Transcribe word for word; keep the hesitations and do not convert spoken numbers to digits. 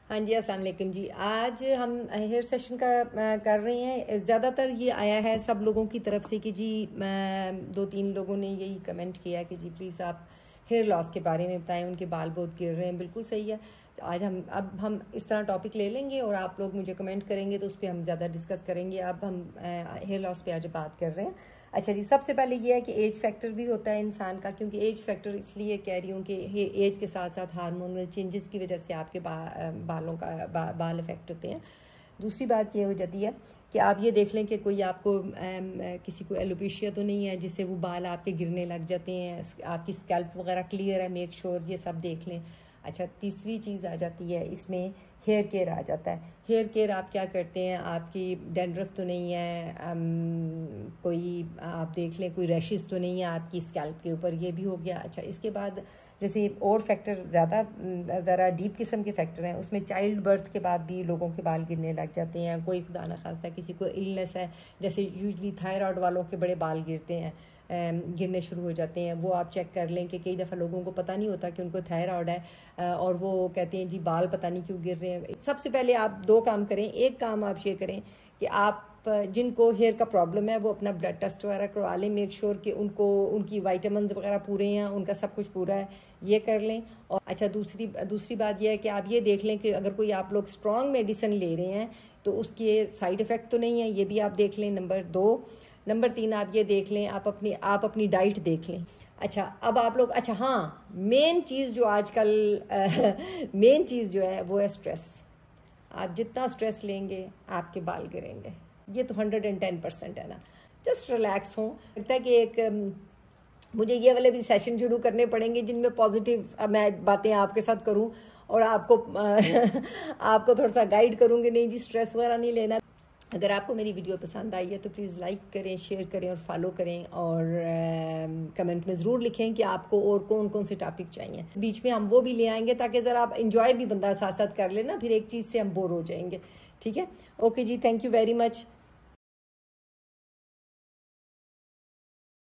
हाँ जी, अस्सलाम वालेकुम जी। आज हम हेयर सेशन का अ, कर रहे हैं। ज़्यादातर ये आया है सब लोगों की तरफ से कि जी अ, दो तीन लोगों ने यही कमेंट किया कि जी प्लीज़ आप हेयर लॉस के बारे में बताएं, उनके बाल बहुत गिर रहे हैं। बिल्कुल सही है। आज हम अब हम इस तरह टॉपिक ले लेंगे और आप लोग मुझे कमेंट करेंगे तो उस पर हम ज़्यादा डिस्कस करेंगे। अब हम हेयर लॉस पे आज बात कर रहे हैं। अच्छा जी, सबसे पहले ये है कि एज फैक्टर भी होता है इंसान का, क्योंकि एज फैक्टर इसलिए कह रही हूँ कि एज के साथ साथ हार्मोनल चेंजेस की वजह से आपके बा, बालों का बा, बाल इफेक्ट होते हैं। दूसरी बात ये हो जाती है कि आप ये देख लें कि कोई आपको एम, किसी को एलोपेशिया तो नहीं है जिससे वो बाल आपके गिरने लग जाते हैं, आपकी स्कैल्प वगैरह क्लियर है, मेक श्योर ये सब देख लें। अच्छा, तीसरी चीज़ आ जाती है इसमें हेयर केयर आ जाता है। हेयर केयर आप क्या करते हैं, आपकी डैंड्रफ तो नहीं है, आम, कोई आप देख लें कोई रैशेस तो नहीं है आपकी स्कैल्प के ऊपर, ये भी हो गया। अच्छा, इसके बाद जैसे और फैक्टर ज़्यादा ज़रा डीप किस्म के फैक्टर हैं, उसमें चाइल्ड बर्थ के बाद भी लोगों के बाल गिरने लग जाते हैं। कोई खुदा न खास्ता किसी को इलनेस है, जैसे यूजली थायराइड वालों के बड़े बाल गिरते हैं, गिरने शुरू हो जाते हैं। वो आप चेक कर लें कि कई दफ़ा लोगों को पता नहीं होता कि उनको थायराइड है और वो कहते हैं जी बाल पता नहीं क्यों गिर रहे हैं। सबसे पहले आप दो काम करें। एक काम आप ये करें कि आप जिनको हेयर का प्रॉब्लम है वो अपना ब्लड टेस्ट वगैरह करवा लें, मेक श्योर कि उनको उनकी वाइटामिन्स वगैरह पूरे हैं, उनका सब कुछ पूरा है, ये कर लें। और अच्छा, दूसरी दूसरी बात यह है कि आप ये देख लें कि अगर कोई आप लोग स्ट्रॉन्ग मेडिसिन ले रहे हैं तो उसके साइड इफ़ेक्ट तो नहीं है, ये भी आप देख लें। नंबर दो नंबर तीन आप ये देख लें, आप अपनी आप अपनी डाइट देख लें। अच्छा, अब आप लोग अच्छा हाँ, मेन चीज़ जो आजकल मेन चीज़ जो है वो है स्ट्रेस। आप जितना स्ट्रेस लेंगे आपके बाल गिरेंगे, ये तो हंड्रेड एंड टेन परसेंट है ना। जस्ट रिलैक्स हों। लगता है कि एक मुझे ये वाले भी सेशन शुरू करने पड़ेंगे जिनमें पॉजिटिव मैं बातें आपके साथ करूं और आपको आपको थोड़ा सा गाइड करूंगी। नहीं जी, स्ट्रेस वगैरह नहीं लेना। अगर आपको मेरी वीडियो पसंद आई है तो प्लीज़ लाइक करें, शेयर करें और फॉलो करें, और कमेंट में ज़रूर लिखें कि आपको और कौन कौन से टॉपिक चाहिए। बीच में हम वो भी ले आएंगे ताकि ज़रा आप इंजॉय भी बंदा साथ साथ कर लेना, फिर एक चीज़ से हम बोर हो जाएंगे। ठीक है, ओके जी, थैंक यू वेरी मच।